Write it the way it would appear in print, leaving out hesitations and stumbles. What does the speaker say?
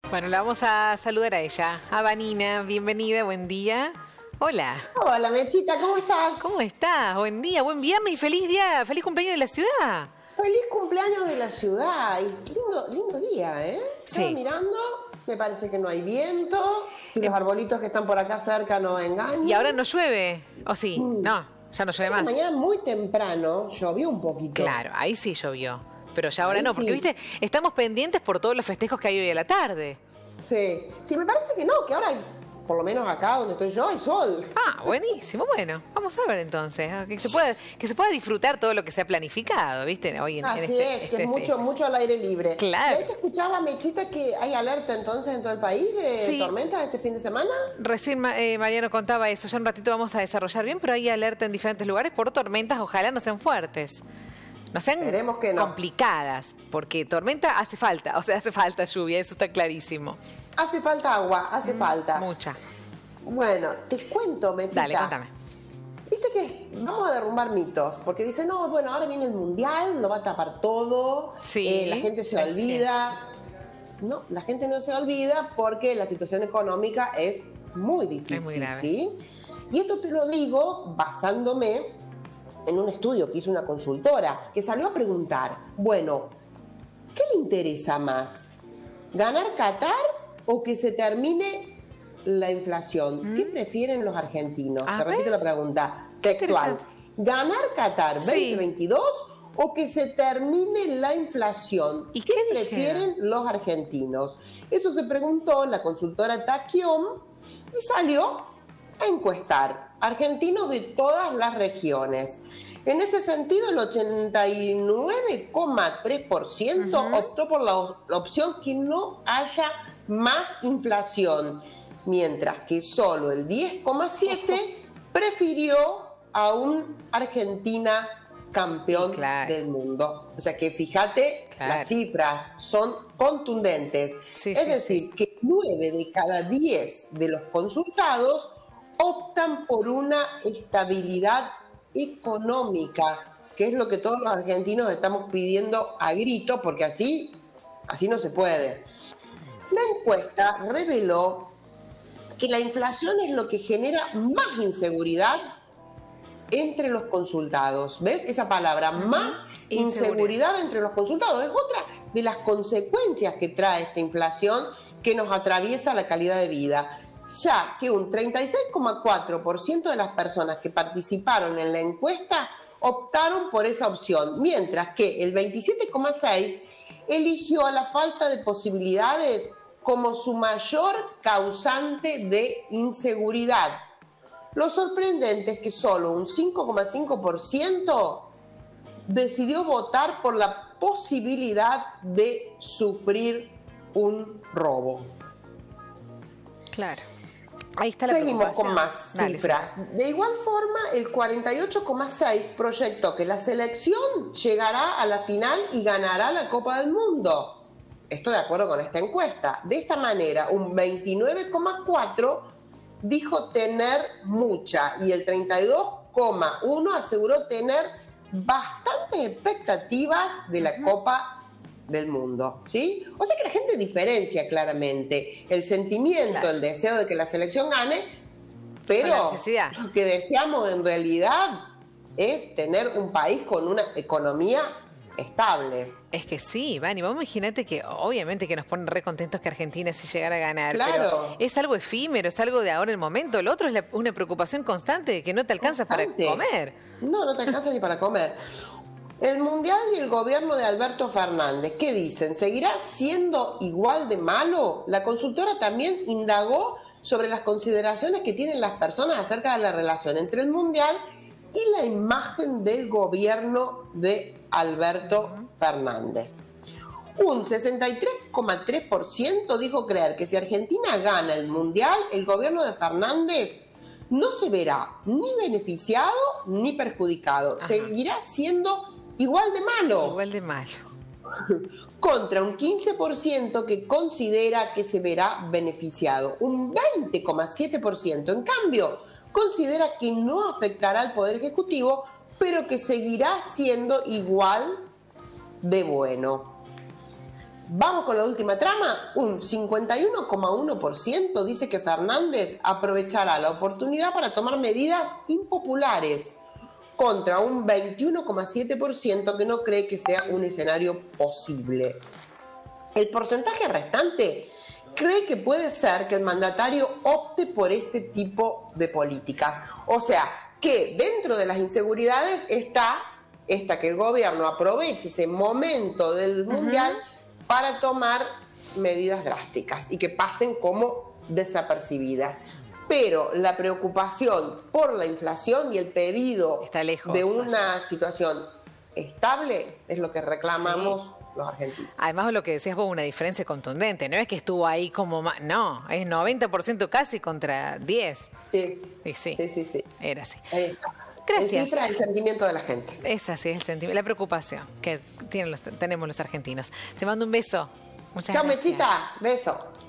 Bueno, la vamos a saludar a ella, a Vanina. Bienvenida, buen día. Hola. Hola, Mechita, ¿cómo estás? ¿Cómo estás? Buen día, buen viernes y feliz día, feliz cumpleaños de la ciudad. Feliz cumpleaños de la ciudad. Y lindo día, ¿eh? Sí. Estaba mirando, me parece que no hay viento. Si los arbolitos que están por acá cerca no engañan. ¿Y ahora no llueve? ¿O sí? No, ya no llueve más. Mañana muy temprano llovió un poquito. Claro, ahí sí llovió. Pero ya ahora Ahí no, porque sí. viste, estamos pendientes por todos los festejos que hay hoy a la tarde. Sí, me parece que no, que ahora, por lo menos acá donde estoy yo, hay sol. Ah, buenísimo. Bueno, vamos a ver entonces. Que se pueda disfrutar todo lo que se ha planificado, ¿viste? Hoy Así es, que es mucho al aire libre. Claro. Y ahí te escuchaba, Mechita, que hay alerta entonces en todo el país de tormentas este fin de semana. Recién Mariano contaba eso, ya un ratito vamos a desarrollar bien, pero hay alerta en diferentes lugares por tormentas, ojalá no sean fuertes. No sean que no. complicadas, porque tormenta hace falta, hace falta lluvia, eso está clarísimo. Hace falta agua, hace falta. Mucha. Bueno, te cuento, Mechita. Dale, cuéntame. Viste que vamos a derrumbar mitos, porque dicen, no, bueno, ahora viene el mundial, lo va a tapar todo, Sí, la gente se olvida. No, la gente no se olvida porque la situación económica es muy difícil, Es muy grave. ¿sí? Y esto te lo digo basándome en un estudio que hizo una consultora, que salió a preguntar, bueno, ¿qué le interesa más? ¿Ganar Qatar o que se termine la inflación? ¿Qué prefieren los argentinos? Te repito la pregunta textual. ¿Ganar Qatar 2022 o que se termine la inflación? ¿Y qué qué prefieren los argentinos? Eso se preguntó la consultora Taquión y salió a encuestar argentinos de todas las regiones. En ese sentido, el 89,3% optó por la opción que no haya más inflación, mientras que solo el 10,7% prefirió a un Argentina campeón del mundo. O sea que fíjate, las cifras son contundentes. Es decir, que 9 de cada 10 de los consultados optan por una estabilidad económica, que es lo que todos los argentinos estamos pidiendo a grito, porque así no se puede. La encuesta reveló que la inflación es lo que genera más inseguridad entre los consultados. ¿Ves esa palabra? Más inseguridad entre los consultados. Es otra de las consecuencias que trae esta inflación que nos atraviesa la calidad de vida, ya que un 36,4% de las personas que participaron en la encuesta optaron por esa opción, mientras que el 27,6% eligió a la falta de posibilidades como su mayor causante de inseguridad. Lo sorprendente es que solo un 5,5% decidió votar por la posibilidad de sufrir un robo. Claro. Ahí está la Seguimos con más cifras. Dale, de igual forma, el 48,6% proyectó que la selección llegará a la final y ganará la Copa del Mundo. Estoy de acuerdo con esta encuesta. De esta manera, un 29,4% dijo tener mucha y el 32,1% aseguró tener bastantes expectativas de la Copa del Mundo, ¿sí? O sea que la gente diferencia claramente el sentimiento, el deseo de que la selección gane, pero lo que deseamos en realidad es tener un país con una economía estable. Es que sí, Vani, vos imagínate que obviamente que nos ponen re contentos que Argentina sí llegara a ganar, pero es algo efímero, es algo de ahora el momento. Lo otro es una preocupación constante de que no te alcanza para comer. No te alcanza ni para comer. El Mundial y el gobierno de Alberto Fernández, ¿qué dicen? ¿Seguirá siendo igual de malo? La consultora también indagó sobre las consideraciones que tienen las personas acerca de la relación entre el Mundial y la imagen del gobierno de Alberto Fernández. Un 63,3% dijo creer que si Argentina gana el Mundial, el gobierno de Fernández no se verá ni beneficiado ni perjudicado. Seguirá siendo igual de malo. Igual de malo. Contra un 15% que considera que se verá beneficiado. Un 20,7% en cambio considera que no afectará al Poder Ejecutivo, pero que seguirá siendo igual de bueno. Vamos con la última trama. Un 51,1% dice que Fernández aprovechará la oportunidad para tomar medidas impopulares, contra un 21,7% que no cree que sea un escenario posible. El porcentaje restante cree que puede ser que el mandatario opte por este tipo de políticas. O sea, que dentro de las inseguridades está que el gobierno aproveche ese momento del mundial para tomar medidas drásticas y que pasen como desapercibidas. Pero la preocupación por la inflación y el pedido está lejos, de una situación estable es lo que reclamamos los argentinos. Además, lo que decías vos, una diferencia contundente. No es que estuvo ahí como más, no, es 90% casi contra 10. Sí. Y sí. Era así. Gracias. Cifra el sentimiento de la gente. Es así, es el sentimiento, la preocupación que tenemos los argentinos. Te mando un beso. Muchas gracias. Chao, Mesita. Beso.